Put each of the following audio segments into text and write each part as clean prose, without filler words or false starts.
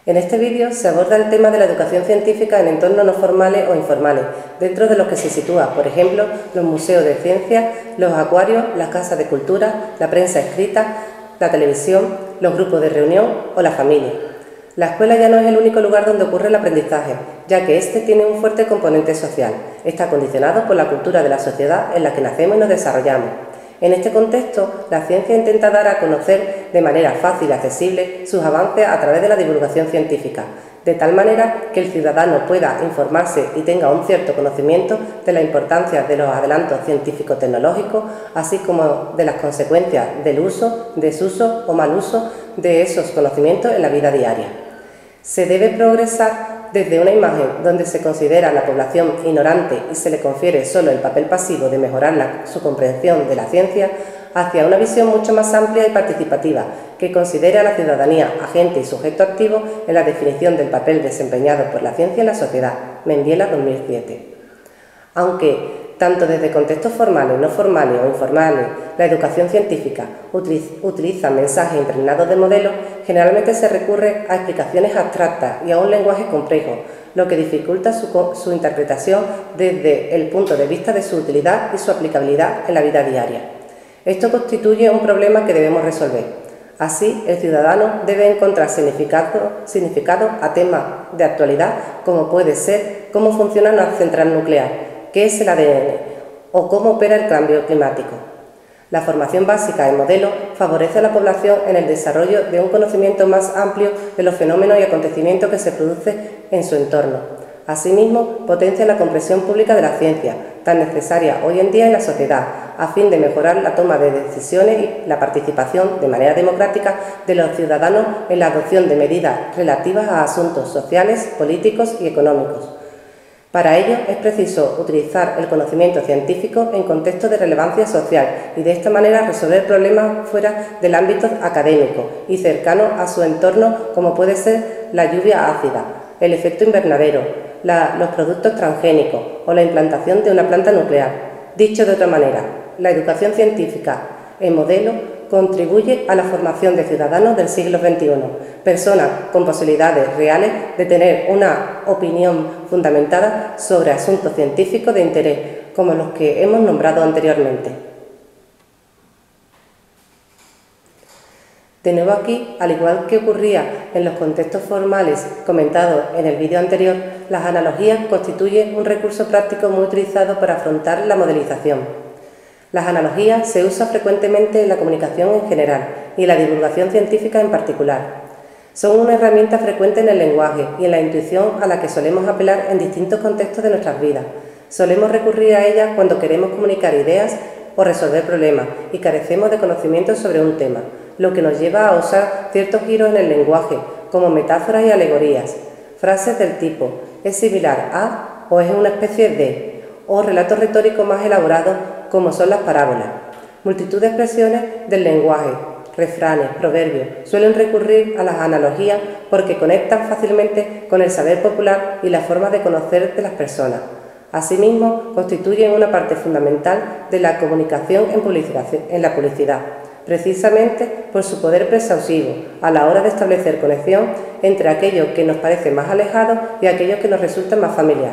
En este vídeo se aborda el tema de la educación científica en entornos no formales o informales, dentro de los que se sitúa, por ejemplo, los museos de ciencias, los acuarios, las casas de cultura, la prensa escrita, la televisión, los grupos de reunión o la familia. La escuela ya no es el único lugar donde ocurre el aprendizaje, ya que este tiene un fuerte componente social. Está condicionado por la cultura de la sociedad en la que nacemos y nos desarrollamos. En este contexto, la ciencia intenta dar a conocer de manera fácil y accesible sus avances a través de la divulgación científica, de tal manera que el ciudadano pueda informarse y tenga un cierto conocimiento de la importancia de los adelantos científico-tecnológicos, así como de las consecuencias del uso, desuso o mal uso de esos conocimientos en la vida diaria. Se debe progresar desde una imagen donde se considera a la población ignorante y se le confiere solo el papel pasivo de mejorar su comprensión de la ciencia, hacia una visión mucho más amplia y participativa, que considere a la ciudadanía agente y sujeto activo en la definición del papel desempeñado por la ciencia en la sociedad, Mendiela 2007. Aunque, tanto desde contextos formales, no formales o informales, la educación científica utiliza mensajes impregnados de modelos, generalmente se recurre a explicaciones abstractas y a un lenguaje complejo, lo que dificulta su interpretación desde el punto de vista de su utilidad y su aplicabilidad en la vida diaria. Esto constituye un problema que debemos resolver. Así, el ciudadano debe encontrar significado a temas de actualidad, como puede ser cómo funciona una central nuclear, qué es el ADN o cómo opera el cambio climático. La formación básica en modelos favorece a la población en el desarrollo de un conocimiento más amplio de los fenómenos y acontecimientos que se producen en su entorno. Asimismo, potencia la comprensión pública de la ciencia, tan necesaria hoy en día en la sociedad, a fin de mejorar la toma de decisiones y la participación de manera democrática de los ciudadanos en la adopción de medidas relativas a asuntos sociales, políticos y económicos. Para ello es preciso utilizar el conocimiento científico en contextos de relevancia social y de esta manera resolver problemas fuera del ámbito académico y cercano a su entorno, como puede ser la lluvia ácida, el efecto invernadero, los productos transgénicos o la implantación de una planta nuclear. Dicho de otra manera, la educación científica en modelo contribuye a la formación de ciudadanos del siglo XXI, personas con posibilidades reales de tener una opinión fundamentada sobre asuntos científicos de interés, como los que hemos nombrado anteriormente. De nuevo aquí, al igual que ocurría en los contextos formales comentados en el vídeo anterior, las analogías constituyen un recurso práctico muy utilizado para afrontar la modelización. Las analogías se usan frecuentemente en la comunicación en general y en la divulgación científica en particular. Son una herramienta frecuente en el lenguaje y en la intuición a la que solemos apelar en distintos contextos de nuestras vidas. Solemos recurrir a ellas cuando queremos comunicar ideas o resolver problemas y carecemos de conocimientos sobre un tema, lo que nos lleva a usar ciertos giros en el lenguaje, como metáforas y alegorías, frases del tipo «es similar a» o «es una especie de», o relatos retóricos más elaborados como son las parábolas. Multitud de expresiones del lenguaje, refranes, proverbios, suelen recurrir a las analogías porque conectan fácilmente con el saber popular y la forma de conocer de las personas. Asimismo, constituyen una parte fundamental de la comunicación en la publicidad, precisamente por su poder persuasivo a la hora de establecer conexión entre aquello que nos parece más alejado y aquello que nos resulta más familiar.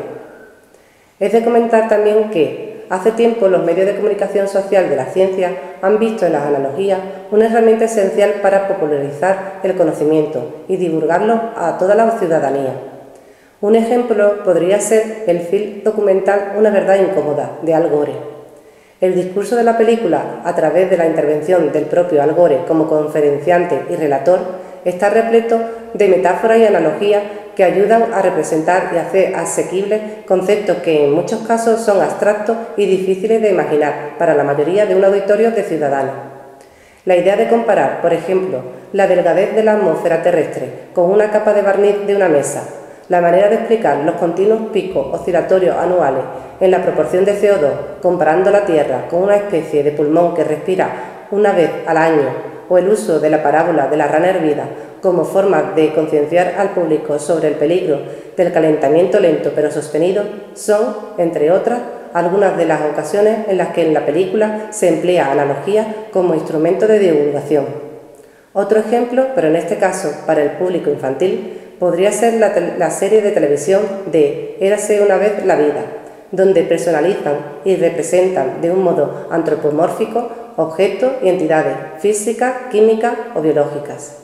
Es de comentar también que, hace tiempo, los medios de comunicación social de la ciencia han visto en las analogías una herramienta esencial para popularizar el conocimiento y divulgarlo a toda la ciudadanía. Un ejemplo podría ser el film documental Una verdad incómoda, de Al Gore. El discurso de la película, a través de la intervención del propio Al Gore como conferenciante y relator, está repleto de metáforas y analogías que ayudan a representar y hacer asequibles conceptos que en muchos casos son abstractos y difíciles de imaginar para la mayoría de un auditorio de ciudadanos. La idea de comparar, por ejemplo, la delgadez de la atmósfera terrestre con una capa de barniz de una mesa, la manera de explicar los continuos picos oscilatorios anuales en la proporción de CO2, comparando la Tierra con una especie de pulmón que respira una vez al año, o el uso de la parábola de la rana hervida como forma de concienciar al público sobre el peligro del calentamiento lento pero sostenido, son, entre otras, algunas de las ocasiones en las que en la película se emplea analogía como instrumento de divulgación. Otro ejemplo, pero en este caso para el público infantil, podría ser la serie de televisión de Érase una vez la vida, donde personalizan y representan de un modo antropomórfico objetos y entidades físicas, químicas o biológicas.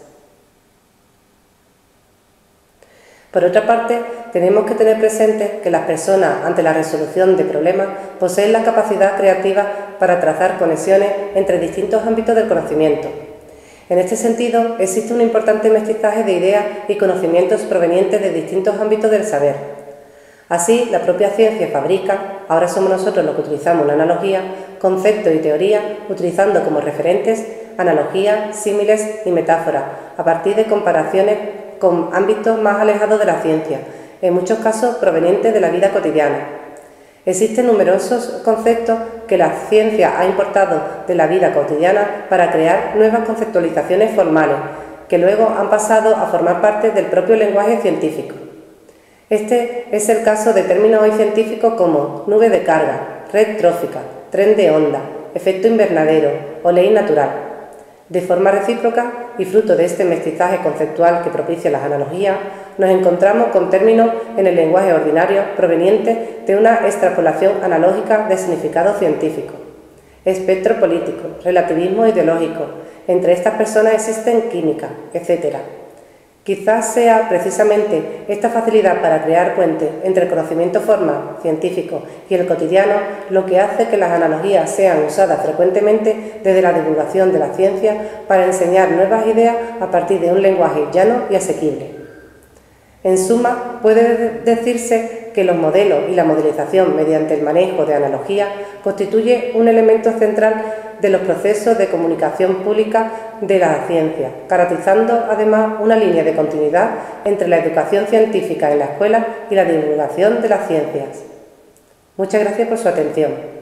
Por otra parte, tenemos que tener presente que las personas, ante la resolución de problemas, poseen la capacidad creativa para trazar conexiones entre distintos ámbitos del conocimiento. En este sentido, existe un importante mestizaje de ideas y conocimientos provenientes de distintos ámbitos del saber. Así, la propia ciencia fabrica, ahora somos nosotros los que utilizamos la analogía, conceptos y teorías, utilizando como referentes analogías, símiles y metáforas, a partir de comparaciones con ámbitos más alejados de la ciencia, en muchos casos provenientes de la vida cotidiana. Existen numerosos conceptos que la ciencia ha importado de la vida cotidiana para crear nuevas conceptualizaciones formales, que luego han pasado a formar parte del propio lenguaje científico. Este es el caso de términos hoy científicos como nube de carga, red trófica, tren de onda, efecto invernadero o ley natural. De forma recíproca y fruto de este mestizaje conceptual que propicia las analogías, nos encontramos con términos en el lenguaje ordinario provenientes de una extrapolación analógica de significado científico. Espectro político, relativismo ideológico, entre estas personas existen química, etc. Quizás sea precisamente esta facilidad para crear puentes entre el conocimiento formal, científico y el cotidiano lo que hace que las analogías sean usadas frecuentemente desde la divulgación de la ciencia para enseñar nuevas ideas a partir de un lenguaje llano y asequible. En suma, puede decirse que los modelos y la modelización mediante el manejo de analogías constituye un elemento central de los procesos de comunicación pública de la ciencia, caracterizando además una línea de continuidad entre la educación científica en la escuela y la divulgación de las ciencias. Muchas gracias por su atención.